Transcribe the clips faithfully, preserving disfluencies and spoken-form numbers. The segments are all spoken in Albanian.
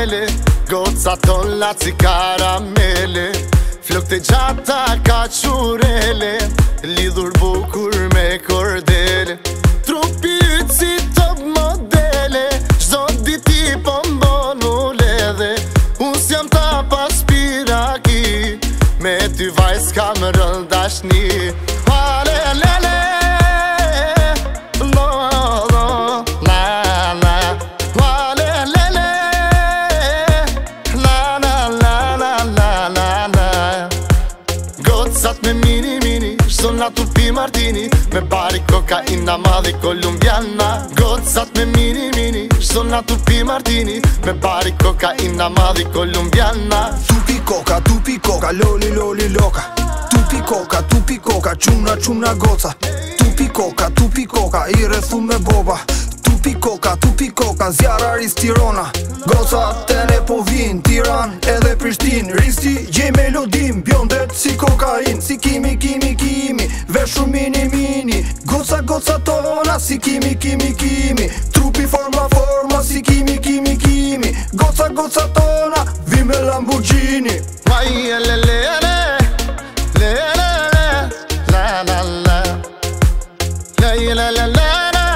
bordele, goca tolla si karamele, flokte gjata ka qurele, lidhur bukur me kordele. Trupi yt si top modele, çdo dit i po mbon u ledhe. Unë s'jam ta pas piraki, me ty vajz kam rëll dashni. Halelele, lo, lo, la, la. Halelele, la, la, la, la, la, la, la. Gocat me mini, mini, shto na tupi martini, me bari kokaina madhi kolumbiana. Gocat me mini, mini, shto na tupi martini, me bari kokaina madhi kolumbiana. Tupi coca, tupi coca, loli loli loca. Tupi coca, tupi coca, quna quna goca. Tupi coca, tupi coca, i rrethu me boba. Tupi coca, tupi coca, zjarra ris Tirana. Goca tene po vin, Tiran edhe Prishtin. Risti gjej melodim, bjondet si kokain. Si kimi, kimi, kimi, veshu mini, mini. Goca, goca tona, si kimi, kimi, kimi. Trupi forma, forma, si kimi, kimi, kimi. Goca, goca tona, vi me Lamborghini. Vai, le, le, le, le, le, le, la, la, la. La, la, la, la.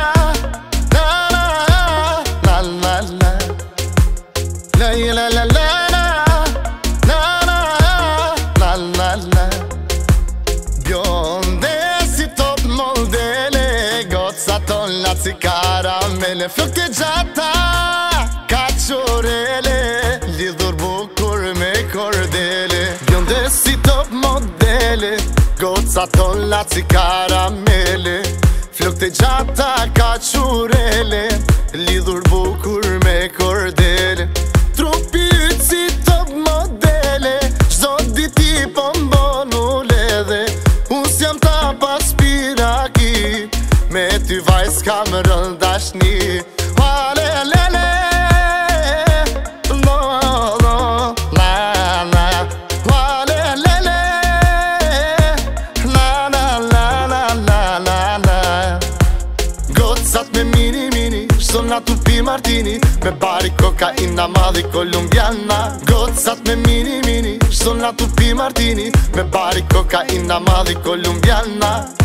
La la la la la la la la la. Bjonde si top modele, goca tolla si karamele, flokte gjata ka qurele, lidhur bukur me kordele. Bjonde si top modele, goca tolla si karamele, flokte gjata ka qurele, lidhur bukur me kordele. Trupi yt si top modele, çdo dit i po mbon u ledhe. Unë s'jam ta pas piraki, me ty vajz kam rëll dashni. Halelele, lo, lo, la, la. Halelele, la, la, la, la, la, la, la. Gocat me mini, mini, shto na tupi martini, me bari kokaina madhi kolumbiana. Gocat me mini, mini, shto na tupi martini, me bari kokaina madhi kolumbiana.